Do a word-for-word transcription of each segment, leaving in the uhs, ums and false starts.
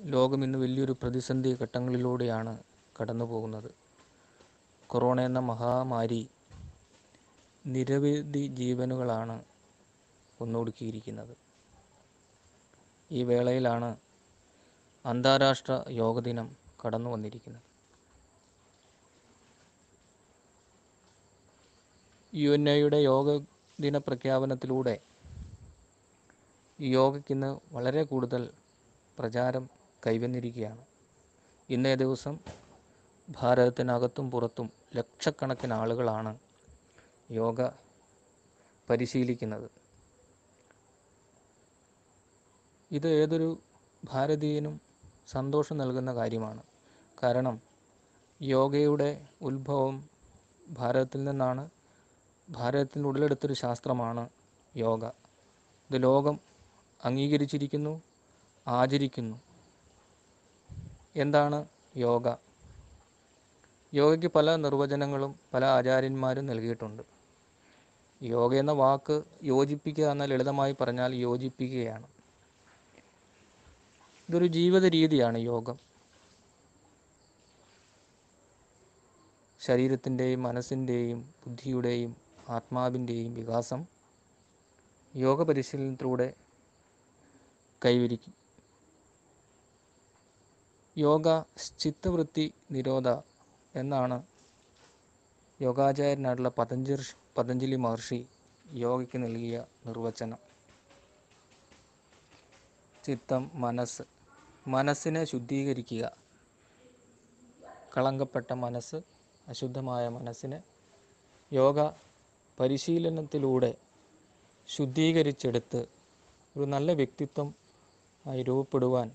ലോകം ഇന്ന് വലിയൊരു പ്രതിസന്ധി ഘട്ടങ്ങളിലൂടെയാണ് കടന്നു പോകുന്നത്. കൊറോണ എന്ന മഹാമാരി നിരവധി ജീവനുകളാണ് കൊന്നൊടുക്കിയിരിക്കുന്നത്. ഈ വേളയിലാണ് അന്താരാഷ്ട്ര യോഗ ദിനം കടന്നു വന്നിരിക്കുന്നത്. യു എൻ എയുടെ യോഗ ദിന പ്രഖ്യാപനത്തിലൂടെ യോഗയ്ക്കിന്ന് വളരെ കൂടുതൽ പ്രചാരം കൈവന്നിരിക്കുകയാണ്. ഇന്നേ ദിവസം ഭാരതത്തിനകത്തും പുറത്തും ലക്ഷക്കണക്കിന് ആളുകളാണ് യോഗ പരിശീലിക്കുന്നത്. ഇത് ഏതൊരു ഭാരതീയനും സന്തോഷം നൽകുന്ന കാര്യമാണ്. കാരണം യോഗയുടെ ഉത്ഭവം ഭാരതത്തിൽ നിന്നാണ്. ഭാരതത്തിൽ ഉടലെടുത്തൊരു ശാസ്ത്രമാണ് യോഗ. ഇത് ലോകം അംഗീകരിച്ചിരിക്കുന്നു, ആചരിക്കുന്നു. എന്താണ് യോഗ? യോഗയ്ക്ക് പല നിർവചനങ്ങളും പല ആചാര്യന്മാരും നൽകിയിട്ടുണ്ട്. യോഗ എന്ന വാക്ക് യോജിപ്പിക്കുക എന്ന ലളിതമായി പറഞ്ഞാൽ യോജിപ്പിക്കുകയാണ്. ഇതൊരു ജീവിത രീതിയാണ് യോഗം. ശരീരത്തിൻ്റെയും മനസ്സിൻ്റെയും ബുദ്ധിയുടെയും ആത്മാവിൻ്റെയും വികാസം യോഗ പരിശീലനത്തിലൂടെ കൈവരിക്കും. യോഗ ചിത്തവൃത്തി നിരോധ എന്നാണ് യോഗാചാര്യനായിട്ടുള്ള പതഞ്ജലി പതഞ്ജലി മഹർഷി യോഗയ്ക്ക് നൽകിയ നിർവചനം. ചിത്തം, മനസ്സ്, മനസ്സിനെ ശുദ്ധീകരിക്കുക. കളങ്കപ്പെട്ട മനസ്സ്, അശുദ്ധമായ മനസ്സിനെ യോഗ പരിശീലനത്തിലൂടെ ശുദ്ധീകരിച്ചെടുത്ത് ഒരു നല്ല വ്യക്തിത്വം ആയി രൂപപ്പെടുവാൻ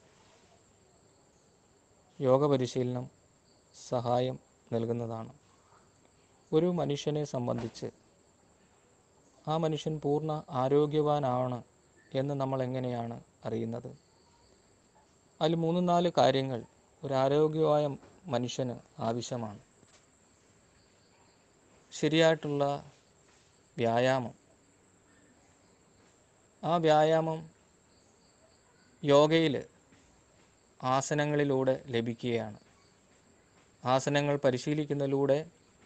യോഗ പരിശീലനം സഹായം നൽകുന്നതാണ്. ഒരു മനുഷ്യനെ സംബന്ധിച്ച് ആ മനുഷ്യൻ പൂർണ്ണ ആരോഗ്യവാനാണ് എന്ന് നമ്മൾ എങ്ങനെയാണ് അറിയുന്നത്? അതിൽ മൂന്ന് നാല് കാര്യങ്ങൾ ഒരു ആരോഗ്യമായ മനുഷ്യന് ആവശ്യമാണ്. ശരിയായിട്ടുള്ള വ്യായാമം. ആ വ്യായാമം യോഗയിൽ ആസനങ്ങളിലൂടെ ലഭിക്കുകയാണ്. ആസനങ്ങൾ പരിശീലിക്കുന്നതിലൂടെ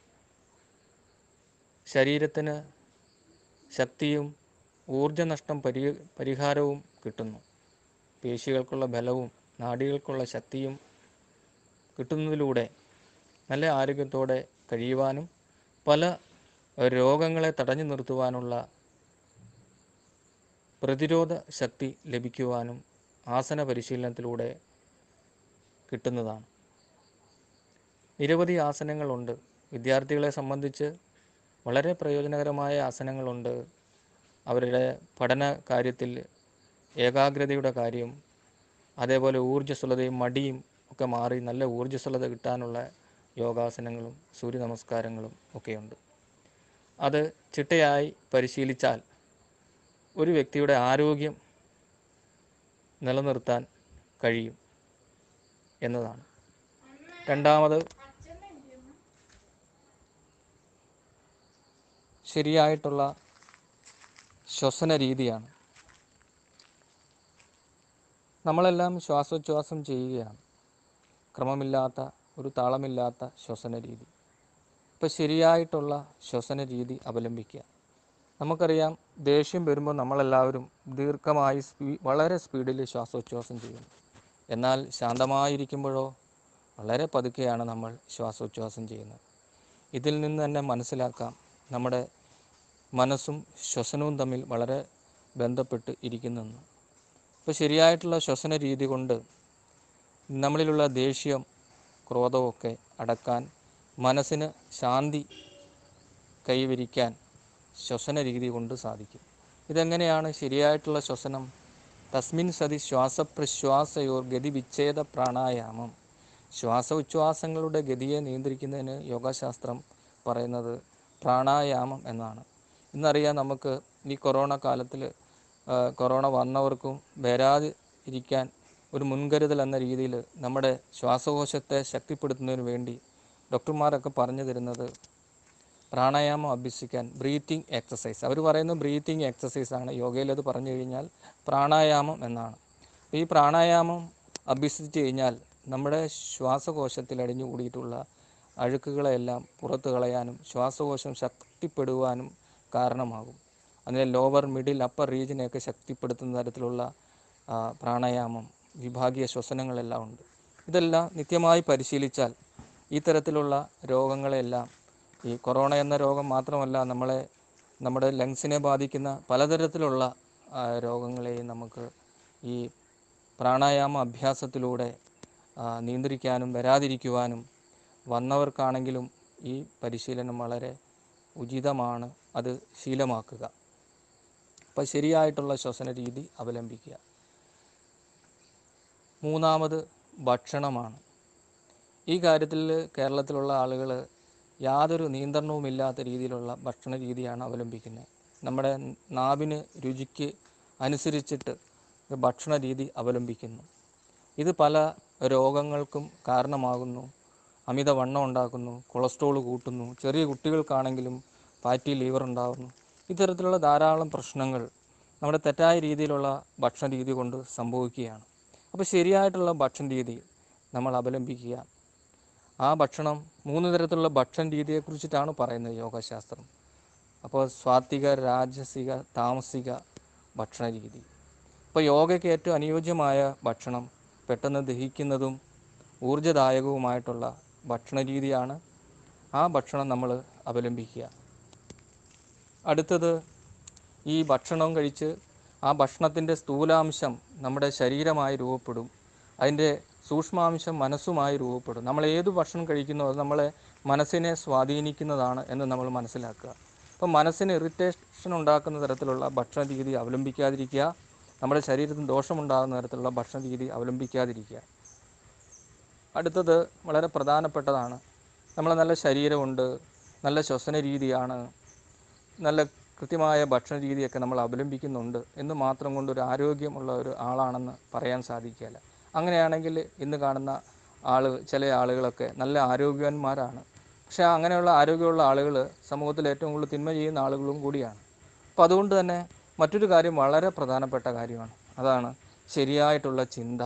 ശരീരത്തിന് ശക്തിയും ഊർജ്ജനഷ്ടം പരി പരിഹാരവും കിട്ടുന്നു. പേശികൾക്കുള്ള ബലവും നാഡികൾക്കുള്ള ശക്തിയും കിട്ടുന്നതിലൂടെ നല്ല ആരോഗ്യത്തോടെ കഴിയുവാനും പല രോഗങ്ങളെ തടഞ്ഞു നിർത്തുവാനുള്ള പ്രതിരോധ ശക്തി ലഭിക്കുവാനും ആസന പരിശീലനത്തിലൂടെ കിട്ടുന്നതാണ്. നിരവധി ആസനങ്ങളുണ്ട്. വിദ്യാർത്ഥികളെ സംബന്ധിച്ച് വളരെ പ്രയോജനകരമായ ആസനങ്ങളുണ്ട്. അവരുടെ പഠന കാര്യത്തിൽ ഏകാഗ്രതയുടെ കാര്യം, അതേപോലെ ഊർജ്ജസ്വലതയും മടിയും ഒക്കെ മാറി നല്ല ഊർജ്ജസ്വലത കിട്ടാനുള്ള യോഗാസനങ്ങളും സൂര്യ നമസ്കാരങ്ങളും ഒക്കെയുണ്ട്. അത് ചിട്ടയായി പരിശീലിച്ചാൽ ഒരു വ്യക്തിയുടെ ആരോഗ്യം നിലനിർത്താൻ കഴിയും എന്നതാണ്. രണ്ടാമത്, ശരിയായിട്ടുള്ള ശ്വസന രീതിയാണ്. നമ്മളെല്ലാം ശ്വാസോച്ഛ്വാസം ചെയ്യുകയാണ്. ക്രമമില്ലാത്ത ഒരു താളമില്ലാത്ത ശ്വസന രീതി. ഇപ്പോൾ ശരിയായിട്ടുള്ള ശ്വസന രീതി അവലംബിക്കുക. നമുക്കറിയാം, ദേഷ്യം വരുമ്പോൾ നമ്മളെല്ലാവരും ദീർഘമായി സ്പീ വളരെ സ്പീഡിൽ ശ്വാസോച്ഛ്വാസം ചെയ്യുന്നു. എന്നാൽ ശാന്തമായിരിക്കുമ്പോഴോ വളരെ പതുക്കെയാണ് നമ്മൾ ശ്വാസോച്ഛ്വാസം ചെയ്യുന്നത്. ഇതിൽ നിന്ന് തന്നെ മനസ്സിലാക്കാം നമ്മുടെ മനസ്സും ശ്വസനവും തമ്മിൽ വളരെ ബന്ധപ്പെട്ട് ഇരിക്കുന്നെന്ന്. ഇപ്പോൾ ശരിയായിട്ടുള്ള ശ്വസന രീതി കൊണ്ട് നമ്മളിലുള്ള ദേഷ്യം, ക്രോധമൊക്കെ അടക്കാൻ, മനസ്സിന് ശാന്തി കൈവരിക്കാൻ ശ്വസന രീതി കൊണ്ട് സാധിക്കും. ഇതെങ്ങനെയാണ് ശരിയായിട്ടുള്ള ശ്വസനം? തസ്മിൻ സതി ശ്വാസപ്രശ്വാസയോർ ഗതി വിച്ഛേദ പ്രാണായാമം. ശ്വാസ ഉച്ഛ്വാസങ്ങളുടെ ഗതിയെ നിയന്ത്രിക്കുന്നതിന് യോഗശാസ്ത്രം പറയുന്നത് പ്രാണായാമം എന്നാണ്. ഇന്നറിയാം, നമുക്ക് ഈ കൊറോണ കാലത്തിൽ കൊറോണ വന്നവർക്കും വരാതെ ഇരിക്കാൻ ഒരു മുൻകരുതൽ എന്ന രീതിയിൽ നമ്മുടെ ശ്വാസകോശത്തെ ശക്തിപ്പെടുത്തുന്നതിന് വേണ്ടി ഡോക്ടർമാരൊക്കെ പറഞ്ഞു തരുന്നത് പ്രാണായാമം അഭ്യസിക്കാൻ, ബ്രീത്തിങ് എക്സസൈസ്. അവർ പറയുന്നത് ബ്രീത്തിങ് എക്സസൈസാണ്. യോഗയിൽ അത് പറഞ്ഞു കഴിഞ്ഞാൽ പ്രാണായാമം എന്നാണ്. ഈ പ്രാണായാമം അഭ്യസിച്ച് കഴിഞ്ഞാൽ നമ്മുടെ ശ്വാസകോശത്തിൽ അടിഞ്ഞുകൂടിയിട്ടുള്ള അഴുക്കുകളെല്ലാം പുറത്തു കളയാനും ശ്വാസകോശം ശക്തിപ്പെടുവാനും കാരണമാകും. അതിലെ ലോവർ മിഡിൽ അപ്പർ റീജിയനെയൊക്കെ ശക്തിപ്പെടുത്തുന്ന തരത്തിലുള്ള പ്രാണായാമം, വിഭാഗീയ ശ്വസനങ്ങളെല്ലാം ഉണ്ട്. ഇതെല്ലാം നിത്യമായി പരിശീലിച്ചാൽ ഈ തരത്തിലുള്ള രോഗങ്ങളെല്ലാം, ഈ കൊറോണ എന്ന രോഗം മാത്രമല്ല, നമ്മളെ നമ്മുടെ ലങ്സിനെ ബാധിക്കുന്ന പലതരത്തിലുള്ള രോഗങ്ങളെയും നമുക്ക് ഈ പ്രാണായാമ അഭ്യാസത്തിലൂടെ നിയന്ത്രിക്കാനും വരാതിരിക്കുവാനും വന്നവർക്കാണെങ്കിലും ഈ പരിശീലനം വളരെ ഉചിതമാണ്. അത് ശീലമാക്കുക. അപ്പോൾ ശരിയായിട്ടുള്ള ശ്വസന രീതി അവലംബിക്കുക. മൂന്നാമത് ഭക്ഷണമാണ്. ഈ കാര്യത്തിൽ കേരളത്തിലുള്ള ആളുകൾ യാതൊരു നിയന്ത്രണവുമില്ലാത്ത രീതിയിലുള്ള ഭക്ഷണ രീതിയാണ് അവലംബിക്കുന്നത്. നമ്മുടെ നാവിന് രുചിക്ക് അനുസരിച്ചിട്ട് ഭക്ഷണ രീതി അവലംബിക്കുന്നു. ഇത് പല രോഗങ്ങൾക്കും കാരണമാകുന്നു. അമിതവണ്ണം ഉണ്ടാക്കുന്നു, കൊളസ്ട്രോൾ കൂട്ടുന്നു, ചെറിയ കുട്ടികൾക്കാണെങ്കിലും ഫാറ്റി ലിവർ ഉണ്ടാകുന്നു. ഇത്തരത്തിലുള്ള ധാരാളം പ്രശ്നങ്ങൾ നമ്മുടെ തെറ്റായ രീതിയിലുള്ള ഭക്ഷണ രീതി കൊണ്ട് സംഭവിക്കുകയാണ്. അപ്പോൾ ശരിയായിട്ടുള്ള ഭക്ഷണ രീതി നമ്മൾ അവലംബിക്കുക. ആ ഭക്ഷണം, മൂന്ന് തരത്തിലുള്ള ഭക്ഷണ രീതിയെക്കുറിച്ചിട്ടാണ് പറയുന്നത് യോഗശാസ്ത്രം. അപ്പോൾ സാത്വിക, രാജസിക, താമസിക ഭക്ഷണ രീതി. അപ്പോൾ യോഗയ്ക്ക് ഏറ്റവും അനുയോജ്യമായ ഭക്ഷണം പെട്ടെന്ന് ദഹിക്കുന്നതും ഊർജ്ജദായകവുമായിട്ടുള്ള ഭക്ഷണ രീതിയാണ്. ആ ഭക്ഷണം നമ്മൾ അവലംബിക്കുക. അടുത്തത്, ഈ ഭക്ഷണം കഴിച്ച് ആ ഭക്ഷണത്തിൻ്റെ സ്ഥൂലാംശം നമ്മുടെ ശരീരമായി രൂപപ്പെടും, അതിൻ്റെ സൂക്ഷ്മാംശം മനസ്സുമായി രൂപപ്പെടും. നമ്മൾ ഏത് ഭക്ഷണം കഴിക്കുന്നോ അത് നമ്മളെ മനസ്സിനെ സ്വാധീനിക്കുന്നതാണ് എന്ന് നമ്മൾ മനസ്സിലാക്കുക. അപ്പം മനസ്സിന് ഇറിറ്റേഷൻ ഉണ്ടാക്കുന്ന തരത്തിലുള്ള ഭക്ഷണ രീതി അവലംബിക്കാതിരിക്കുക. നമ്മുടെ ശരീരത്തിന് ദോഷമുണ്ടാകുന്ന തരത്തിലുള്ള ഭക്ഷണ രീതി അവലംബിക്കാതിരിക്കുക. അടുത്തത് വളരെ പ്രധാനപ്പെട്ടതാണ്. നമ്മൾ നല്ല ശരീരമുണ്ട്, നല്ല ശ്വസന രീതിയാണ്, നല്ല കൃത്യമായ ഭക്ഷണ രീതിയൊക്കെ നമ്മൾ അവലംബിക്കുന്നുണ്ട് എന്ന് മാത്രം കൊണ്ട് ഒരു ആരോഗ്യമുള്ള ഒരു ആളാണെന്ന് പറയാൻ സാധിക്കില്ല. അങ്ങനെയാണെങ്കിൽ ഇന്ന് കാണുന്ന ആൾ ചില ആളുകളൊക്കെ നല്ല ആരോഗ്യവാന്മാരാണ്. പക്ഷേ അങ്ങനെയുള്ള ആരോഗ്യമുള്ള ആളുകൾ സമൂഹത്തിൽ ഏറ്റവും കൂടുതൽ തിന്മ ചെയ്യുന്ന ആളുകളും കൂടിയാണ്. അപ്പോൾ അതുകൊണ്ട് തന്നെ മറ്റൊരു കാര്യം വളരെ പ്രധാനപ്പെട്ട കാര്യമാണ്. അതാണ് ശരിയായിട്ടുള്ള ചിന്ത.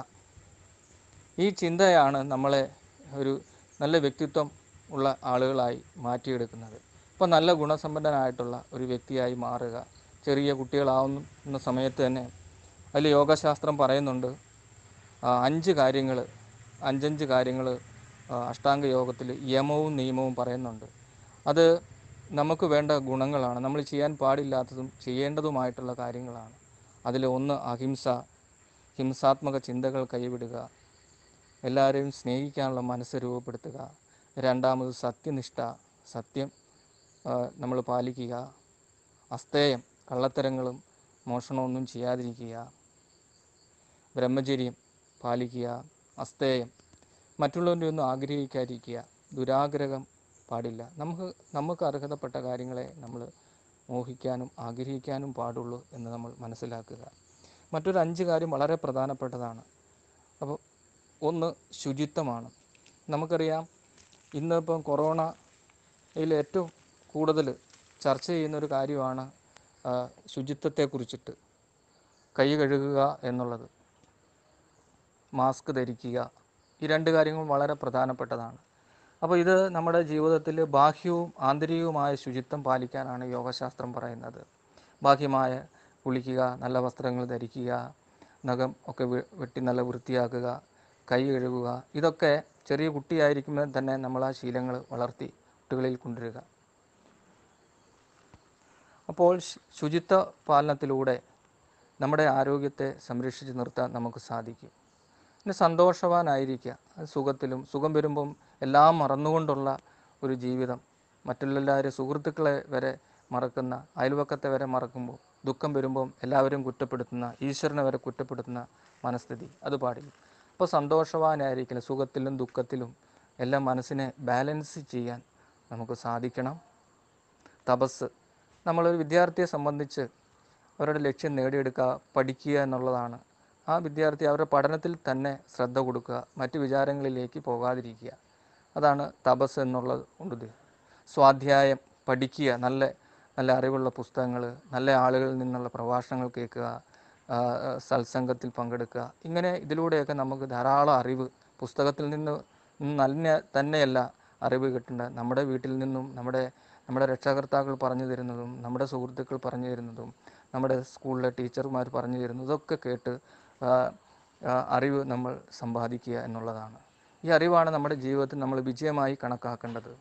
ഈ ചിന്തയാണ് നമ്മളെ ഒരു നല്ല വ്യക്തിത്വം ഉള്ള ആളുകളായി മാറ്റിയെടുക്കുന്നത്. അപ്പോൾ നല്ല ഗുണസമ്പന്നനായിട്ടുള്ള ഒരു വ്യക്തിയായി മാറുക. ചെറിയ കുട്ടികളാവുന്ന സമയത്ത് തന്നെ അതിൽ യോഗശാസ്ത്രം പറയുന്നുണ്ട്, അഞ്ച് കാര്യങ്ങൾ അഞ്ചഞ്ച് കാര്യങ്ങൾ അഷ്ടാംഗ യോഗത്തിൽ യമവും നിയമവും പറയുന്നുണ്ട്. അത് നമുക്ക് വേണ്ട ഗുണങ്ങളാണ്, നമ്മൾ ചെയ്യാൻ പാടില്ലാത്തതും ചെയ്യേണ്ടതുമായിട്ടുള്ള കാര്യങ്ങളാണ്. അതിൽ ഒന്ന് അഹിംസ, ഹിംസാത്മക ചിന്തകൾ കൈവിടുക, എല്ലാവരെയും സ്നേഹിക്കാനുള്ള മനസ്സ് രൂപപ്പെടുത്തുക. രണ്ടാമത് സത്യനിഷ്ഠ, സത്യം നമ്മൾ പാലിക്കുക. അസ്തേയം, കള്ളത്തരങ്ങളും മോഷണമൊന്നും ചെയ്യാതിരിക്കുക. ബ്രഹ്മചര്യം പാലിക്കുക. അസ്തേയം, മറ്റുള്ളവരുടെ ഒന്നും ആഗ്രഹിക്കാതിരിക്കുക. ദുരാഗ്രഹം പാടില്ല. നമുക്ക് നമുക്ക് അർഹതപ്പെട്ട കാര്യങ്ങളെ നമ്മൾ മോഹിക്കാനും ആഗ്രഹിക്കാനും പാടുള്ളൂ എന്ന് നമ്മൾ മനസ്സിലാക്കുക. മറ്റൊരു അഞ്ച് കാര്യം വളരെ പ്രധാനപ്പെട്ടതാണ്. അപ്പോൾ ഒന്ന് ശുചിത്വമാണ്. നമുക്കറിയാം, ഇന്നിപ്പം കൊറോണയിൽ ഏറ്റവും കൂടുതൽ ചർച്ച ചെയ്യുന്നൊരു കാര്യമാണ് ശുചിത്വത്തെക്കുറിച്ചിട്ട്. കൈ കഴുകുക എന്നുള്ളത്, മാസ്ക് ധരിക്കുക, ഈ രണ്ട് കാര്യങ്ങളും വളരെ പ്രധാനപ്പെട്ടതാണ്. അപ്പോൾ ഇത് നമ്മുടെ ജീവിതത്തിൽ ബാഹ്യവും ആന്തരികവുമായ ശുചിത്വം പാലിക്കാനാണ് യോഗശാസ്ത്രം പറയുന്നത്. ബാഹ്യമായ കുളിക്കുക, നല്ല വസ്ത്രങ്ങൾ ധരിക്കുക, നഖം ഒക്കെ വെട്ടി നല്ല വൃത്തിയാക്കുക, കൈ കഴുകുക, ഇതൊക്കെ ചെറിയ കുട്ടിയായിരിക്കുമ്പോൾ തന്നെ നമ്മൾ ആ ശീലങ്ങൾ വളർത്തി കുട്ടികളിൽ കൊണ്ടുവരിക. അപ്പോൾ ശുചിത്വ പാലനത്തിലൂടെ നമ്മുടെ ആരോഗ്യത്തെ സംരക്ഷിച്ച് നിർത്താൻ നമുക്ക് സാധിക്കും. പിന്നെ സന്തോഷവാനായിരിക്കുക. സുഖത്തിലും സുഖം വരുമ്പം എല്ലാം മറന്നുകൊണ്ടുള്ള ഒരു ജീവിതം, മറ്റുള്ളവരും സുഹൃത്തുക്കളെ വരെ മറക്കുന്ന, അയൽവക്കത്തെ വരെ മറക്കുമ്പോൾ, ദുഃഖം വരുമ്പം എല്ലാവരും കുറ്റപ്പെടുത്തുന്ന, ഈശ്വരനെ വരെ കുറ്റപ്പെടുത്തുന്ന മനസ്ഥിതി, അത് പാടില്ല. അപ്പോൾ സന്തോഷവാനായിരിക്കില്ല. സുഖത്തിലും ദുഃഖത്തിലും എല്ലാം മനസ്സിനെ ബാലൻസ് ചെയ്യാൻ നമുക്ക് സാധിക്കണം. തപസ്, നമ്മളൊരു വിദ്യാർത്ഥിയെ സംബന്ധിച്ച് അവരുടെ ലക്ഷ്യം നേടിയെടുക്കുക, പഠിക്കുക എന്നുള്ളതാണ്. ആ വിദ്യാർത്ഥി അവരുടെ പഠനത്തിൽ തന്നെ ശ്രദ്ധ കൊടുക്കുക, മറ്റ് വിചാരങ്ങളിലേക്ക് പോകാതിരിക്കുക. അതാണ് തപസ് എന്നുള്ളത് കൊണ്ട്. സ്വാധ്യായം, പഠിക്കുക, നല്ല നല്ല അറിവുള്ള പുസ്തകങ്ങൾ, നല്ല ആളുകളിൽ നിന്നുള്ള പ്രഭാഷണങ്ങൾ കേൾക്കുക, സത്സംഗത്തിൽ പങ്കെടുക്കുക. ഇങ്ങനെ ഇതിലൂടെയൊക്കെ നമുക്ക് ധാരാളം അറിവ് പുസ്തകത്തിൽ നിന്ന് നല്ല തന്നെയല്ല അറിവ് കിട്ടേണ്ടത്, നമ്മുടെ വീട്ടിൽ നിന്നും നമ്മുടെ നമ്മുടെ രക്ഷാകർത്താക്കൾ പറഞ്ഞു തരുന്നതും നമ്മുടെ സുഹൃത്തുക്കൾ പറഞ്ഞു തരുന്നതും നമ്മുടെ സ്കൂളിലെ ടീച്ചർമാർ പറഞ്ഞു തരുന്നതും ഇതൊക്കെ കേട്ട് അറിവ് നമ്മൾ സമ്പാദിക്കുക എന്നുള്ളതാണ്. ഈ അറിവാണ് നമ്മുടെ ജീവിതത്തിൽ നമ്മൾ വിജയമായി കണക്കാക്കേണ്ടത്.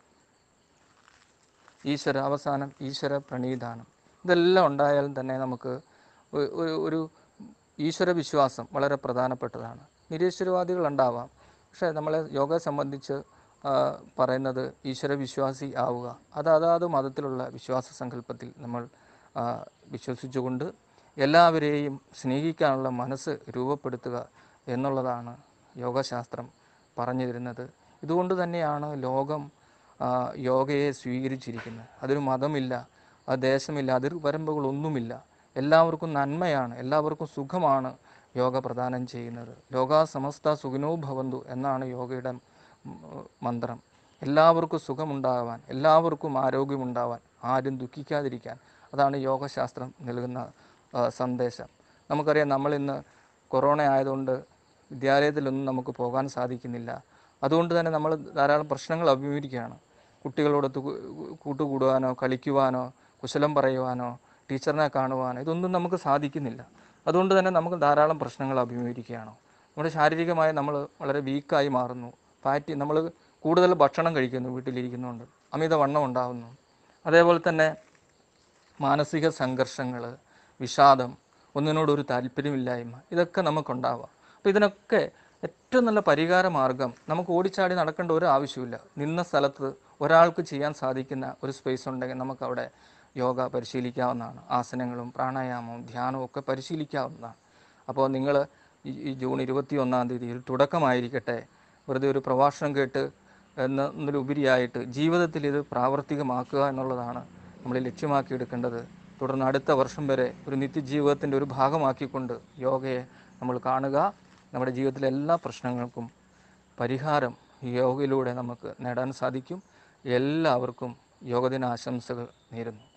ഈശ്വര അവസാനം ഈശ്വര പ്രണീധാനം ഇതെല്ലാം ഉണ്ടായാലും തന്നെ നമുക്ക് ഒരു ഒരു ഈശ്വര വിശ്വാസം വളരെ പ്രധാനപ്പെട്ടതാണ്. നിരീശ്വരവാദികൾ ഉണ്ടാവാം, പക്ഷേ നമ്മളെ യോഗയെ സംബന്ധിച്ച് പറയുന്നത് ഈശ്വര വിശ്വാസി ആവുക. അത് അതാത് മതത്തിലുള്ള വിശ്വാസ സങ്കല്പത്തിൽ നമ്മൾ വിശ്വസിച്ചുകൊണ്ട് എല്ലാവരെയും സ്നേഹിക്കാനുള്ള മനസ്സ് രൂപപ്പെടുത്തുക എന്നുള്ളതാണ് യോഗശാസ്ത്രം പറഞ്ഞു തരുന്നത്. ഇതുകൊണ്ട് തന്നെയാണ് ലോകം യോഗയെ സ്വീകരിച്ചിരിക്കുന്നത്. അതൊരു മതമില്ല, ആ ദേശമില്ല, അതിർവരമ്പുകളൊന്നുമില്ല. എല്ലാവർക്കും നന്മയാണ്, എല്ലാവർക്കും സുഖമാണ് യോഗ പ്രദാനം ചെയ്യുന്നത്. ലോകാ സമസ്ത സുഖിനോ ഭവന്തു എന്നാണ് യോഗയുടെ മന്ത്രം. എല്ലാവർക്കും സുഖമുണ്ടാകാൻ, എല്ലാവർക്കും ആരോഗ്യമുണ്ടാവാൻ, ആരും ദുഃഖിക്കാതിരിക്കാൻ, അതാണ് യോഗശാസ്ത്രം നൽകുന്ന സന്ദേശം. നമുക്കറിയാം, നമ്മളിന്ന് കൊറോണ ആയതുകൊണ്ട് വിദ്യാലയത്തിലൊന്നും നമുക്ക് പോകാൻ സാധിക്കുന്നില്ല. അതുകൊണ്ട് തന്നെ നമ്മൾ ധാരാളം പ്രശ്നങ്ങൾ അഭിമുഖീകരിക്കുകയാണ്. കുട്ടികളോടൊത്ത് കൂട്ടുകൂടുവാനോ കളിക്കുവാനോ കുശലം പറയുവാനോ ടീച്ചറിനെ കാണുവാനോ ഇതൊന്നും നമുക്ക് സാധിക്കുന്നില്ല. അതുകൊണ്ട് തന്നെ നമുക്ക് ധാരാളം പ്രശ്നങ്ങൾ അഭിമുഖീകരിക്കുകയാണ്. നമ്മുടെ ശാരീരികമായി നമ്മൾ വളരെ വീക്കായി മാറുന്നു. ഫാറ്റി നമ്മൾ കൂടുതൽ ഭക്ഷണം കഴിക്കുന്നു, വീട്ടിലിരിക്കുന്നുണ്ട് അമിതവണ്ണം ഉണ്ടാകുന്നു. അതേപോലെ തന്നെ മാനസിക സംഘർഷങ്ങൾ, വിഷാദം, ഒന്നിനോടൊരു താല്പര്യമില്ലായ്മ, ഇതൊക്കെ നമുക്കുണ്ടാവാം. അപ്പോൾ ഇതിനൊക്കെ ഏറ്റവും നല്ല പരിഹാര മാർഗം, നമുക്ക് ഓടിച്ചാടി നടക്കേണ്ട ഒരു ആവശ്യമില്ല. നിന്ന സ്ഥലത്ത് ഒരാൾക്ക് ചെയ്യാൻ സാധിക്കുന്ന ഒരു സ്പേസ് ഉണ്ടെങ്കിൽ നമുക്കവിടെ യോഗ പരിശീലിക്കാവുന്നതാണ്. ആസനങ്ങളും പ്രാണായാമവും ധ്യാനവും ഒക്കെ പരിശീലിക്കാവുന്നതാണ്. അപ്പോൾ നിങ്ങൾ ഈ ജൂൺ ഇരുപത്തി ഒന്നാം തീയതി ഒരു തുടക്കമായിരിക്കട്ടെ. വെറുതെ ഒരു പ്രഭാഷണം കേട്ട് എന്നതിലുപരിയായിട്ട് ജീവിതത്തിൽ ഇത് പ്രാവർത്തികമാക്കുക എന്നുള്ളതാണ് നമ്മൾ ലക്ഷ്യമാക്കിയെടുക്കേണ്ടത്. തുടർന്ന് അടുത്ത വർഷം വരെ ഒരു നിത്യജീവിതത്തിൻ്റെ ഒരു ഭാഗമാക്കിക്കൊണ്ട് യോഗയെ നമ്മൾ കാണുക. നമ്മുടെ ജീവിതത്തിലെ എല്ലാ പ്രശ്നങ്ങൾക്കും പരിഹാരം യോഗയിലൂടെ നമുക്ക് നേടാൻ സാധിക്കും. എല്ലാവർക്കും യോഗദിന ആശംസകൾ നേരുന്നു.